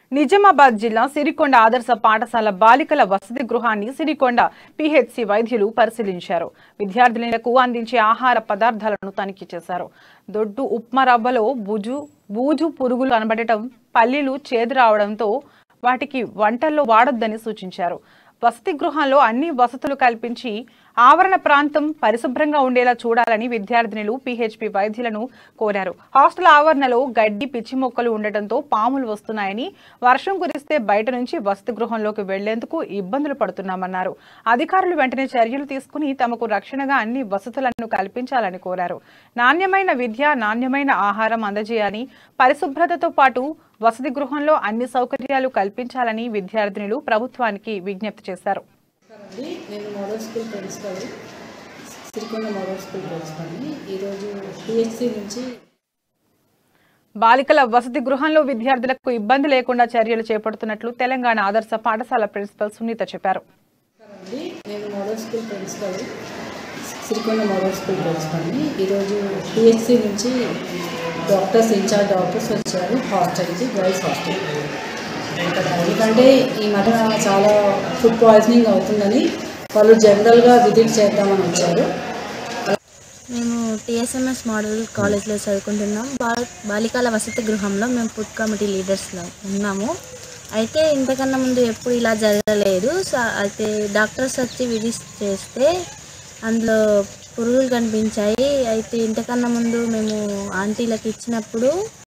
నిజామాబాద్ జిల్లా సిరికొండ ఆదర్శ పాఠశాల బాలికల వసతి గృహాన్ని సిరికొండ పిహెచ్సి వైద్యులు పరిశీలించారు. విద్యార్థినులకు అందించే ఆహార పదార్థాలను తనిఖీ చేశారు. దొడ్డు ఉప్మా రవ్వలో బూజు పురుగులు కనబడటం, పల్లీలు చేదు రావడంతో వాటికి వంటల్లో వాడొద్దని సూచించారు. వసతి గృహంలో అన్ని వసతులు కల్పించి ఆవరణ ప్రాంతం పరిశుభ్రంగా ఉండేలా చూడాలని విద్యార్థినులు పిహెచ్పి వైద్యులను కోరారు. హాస్టల్ ఆవరణలో గడ్డి, పిచ్చి మొక్కలు ఉండటంతో పాములు వస్తున్నాయని, వర్షం కురిస్తే బయట నుంచి వసతి గృహంలోకి వెళ్లేందుకు ఇబ్బందులు పడుతున్నామన్నారు. అధికారులు వెంటనే చర్యలు తీసుకుని తమకు రక్షణగా అన్ని వసతులను కల్పించాలని కోరారు. నాణ్యమైన విద్య, నాణ్యమైన ఆహారం అందజేయాలని, పరిశుభ్రతతో పాటు వసతి గృహంలో అన్ని సౌకర్యాలు కల్పించాలని విద్యార్థినులు ప్రభుత్వానికి విజ్ఞప్తి చేశారు. నేను model school principal, Sirikonda model school ప్రిన్సిపల్ని. ఈరోజు పిహెచ్సి నుంచి బాలికల వసతి గృహంలో విద్యార్థులకు ఇబ్బంది లేకుండా చర్యలు చేపడుతున్నట్లు తెలంగాణ ఆదర్శ పాఠశాల ప్రిన్సిపల్ సునీత చెప్పారు. నేను model school principal, Sirikonda model school ప్రిన్సిపల్ని. ఈరోజు పిహెచ్సి నుంచి ఇన్ఛార్జ్ డాక్టర్స్ వచ్చారు హాస్టల్కి, గర్ల్స్ హాస్టల్. ఎందుకంటే ఈ మధ్య చాలా ఫుడ్ పాయిజనింగ్ అవుతుందని వాళ్ళు జనరల్గా విజిట్ చేద్దామని వచ్చారు. మేము టీఎస్ఎంఎస్ మోడల్ కాలేజ్లో చదువుకుంటున్నాం. బాలికల వసతి గృహంలో మేము ఫుడ్ కమిటీ లీడర్స్లో ఉన్నాము. అయితే ఇంతకన్నా ముందు ఎప్పుడు ఇలా జరగలేదు. అయితే డాక్టర్స్ వచ్చి విజిట్ చేస్తే అందులో పురుగులు కనిపించాయి. అయితే ఇంతకన్నా ముందు మేము ఆంటీలకు ఇచ్చినప్పుడు